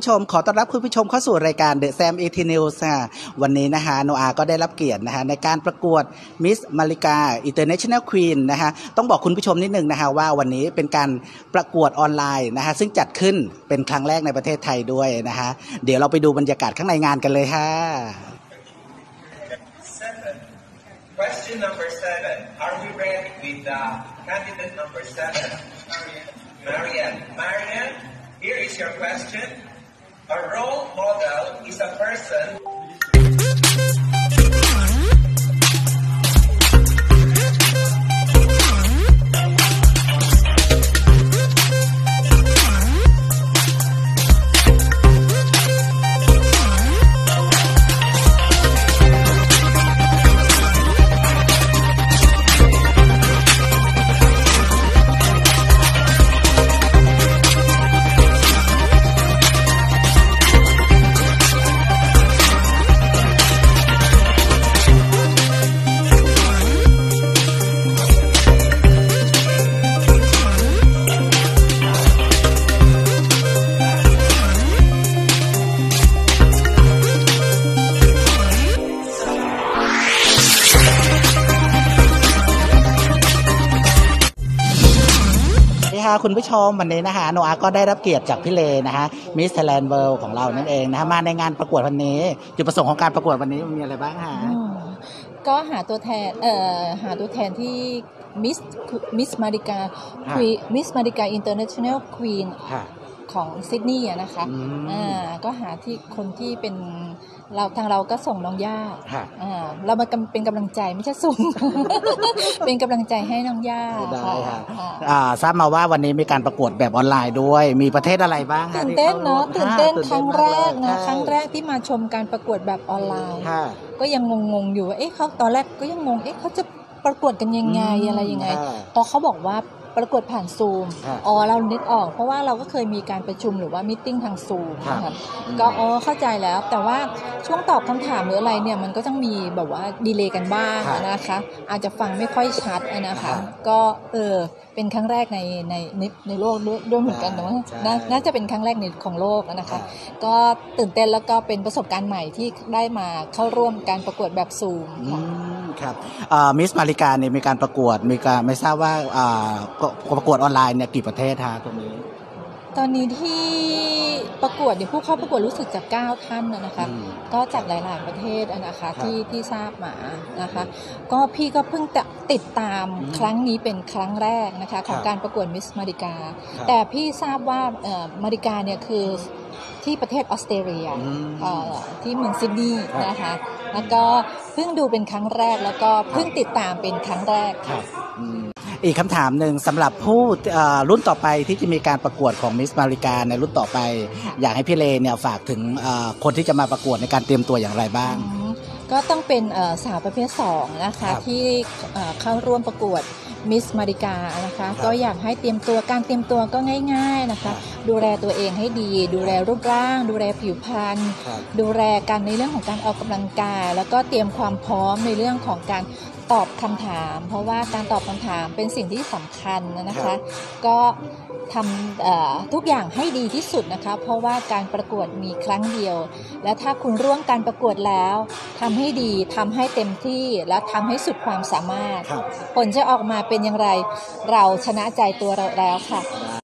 ชมขอต้อนรับคุณผู้ชมเข้าสู่รายการ The Sam 18 News วันนี้นะฮะโนอาก็ได้รับเกียรตินะฮะในการประกวด Miss Malika International Queen นะฮะต้องบอกคุณผู้ชมนิดนึงนะฮะว่าวันนี้เป็นการประกวดออนไลน์นะฮะซึ่งจัดขึ้นเป็นครั้งแรกในประเทศไทยด้วยนะฮะเดี๋ยวเราไปดูบรรยากาศข้างในงานกันเลยฮะ Question number 7. Are we ready with the candidate number 7? Marianne, here is your question. A role model is a person คุณผู้ชมวันนี้นะคะโนอาก็ได้รับเกียรติจากพี่เลนะฮะ Miss Thailand World ของเรานั่นเองนะฮะมาในงานประกวดวันนี้จุดประสงค์ของการประกวดวันนี้มีอะไรบ้างฮะก็หาตัวแทนที่ Miss Malika Miss Malika International Queen ของซิดนีย์นะคะก็หาที่คนที่เป็นทางเราก็ส่งน้องย่าเรามาเป็นกำลังใจไม่ใช่ส่ง เป็นกำลังใจให้น้องย่าได้ค่ะทราบมาว่าวันนี้มีการประกวดแบบออนไลน์ด้วยมีประเทศอะไรบ้างตื่นเต้นเนาะตื่นเต้นครั้งแรกนะครั้งแรกที่มาชมการประกวดแบบออนไลน์ก็ยังงงอยู่ว่าเขาตอนแรกก็ยังงงเขาจะประกวดกันยังไงอะไรยังไงพอเขาบอกว่าประกวดผ่านซูมเรานึกออกเพราะว่าเราก็เคยมีการประชุมหรือว่ามีตติ้งทางซูมนะครับก็เข้าใจแล้วแต่ว่าช่วงตอบคำถามหรืออะไรเนี่ยมันก็ต้องมีแบบว่าดีเลย์กันบ้างนะคะอาจจะฟังไม่ค่อยชัดนะคะก็เป็นครั้งแรกในโลกด้วยเหมือนกันนะน่าจะเป็นครั้งแรกในของโลกนะคะก็ตื่นเต้นแล้วก็เป็นประสบการณ์ใหม่ที่ได้มาเข้าร่วมการประกวดแบบซูมครับมิสมาริกาเนี่ยมีการประกวดมีการไม่ทราบว่าประกวดออนไลน์เนี่ยกี่ประเทศฮะตรงนี้ตอนนี้ที่ประกวดเดี๋ยวผู้เข้าประกวดรู้สึกจาก9ท่านนะคะก็จากหลายๆประเทศนะคะที่ทราบมานะคะก็พี่ก็เพิ่งติดตามครั้งนี้เป็นครั้งแรกนะคะของการประกวดมิสมาริกาแต่พี่ทราบว่ามาริกาเนี่ยคือที่ประเทศออสเตรเลียที่เมืองซิดนีย์นะคะแล้วก็เพิ่งดูเป็นครั้งแรกแล้วก็เพิ่งติดตามเป็นครั้งแรกค่ะอีกคำถามหนึ่งสำหรับผู้รุ่นต่อไปที่จะมีการประกวดของมิสมาริกาในรุ่นต่อไปอยากให้พี่เลเนี่ยฝากถึงคนที่จะมาประกวดในการเตรียมตัวอย่างไรบ้างก็ต้องเป็นสาวประเภท2นะคะที่เข้าร่วมประกวดมิสมาริกานะคะก็อยากให้การเตรียมตัวก็ง่ายๆนะคะดูแลตัวเองให้ดีดูแลรูปร่างดูแลผิวพรรณดูแลกันในเรื่องของการออกกำลังกายแล้วก็เตรียมความพร้อมในเรื่องของการตอบคำถามเพราะว่าการตอบคำถามเป็นสิ่งที่สำคัญนะคะก็ทำทุกอย่างให้ดีที่สุดนะคะเพราะว่าการประกวดมีครั้งเดียวและถ้าคุณร่วมการประกวดแล้วทำให้ดีทำให้เต็มที่และทำให้สุดความสามารถผลจะออกมาเป็นอย่างไรเราชนะใจตัวเราแล้วค่ะ